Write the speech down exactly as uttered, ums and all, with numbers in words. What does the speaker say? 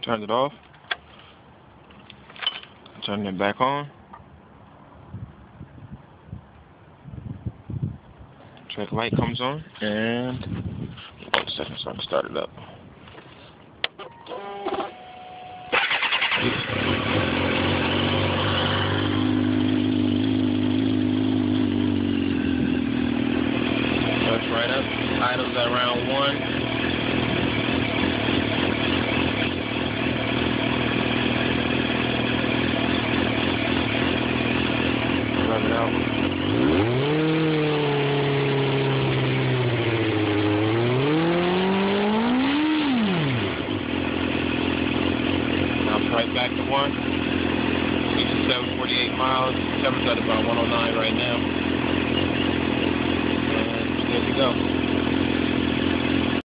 Turned it off. Turn it back on. Track light comes on, and one second so I can start it up. Starts right up. Items at around one. Rev it out. Right back to one. sixty-seven, forty-eight miles. Temperature's at about one oh nine right now. And good to go.